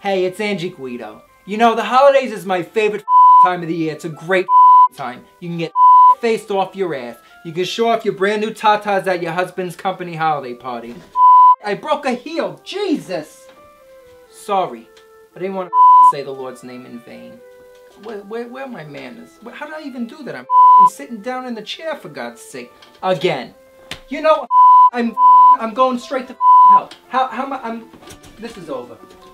Hey, it's Angie Guido. You know, the holidays is my favorite time of the year. It's a great time. You can get faced off your ass. You can show off your brand new tatas at your husband's company holiday party. I broke a heel. Jesus! Sorry. I didn't want to say the Lord's name in vain. Where are my manners? How did I even do that? I'm sitting down in the chair, for God's sake. Again. You know, I'm going straight to hell. How am I? This is over.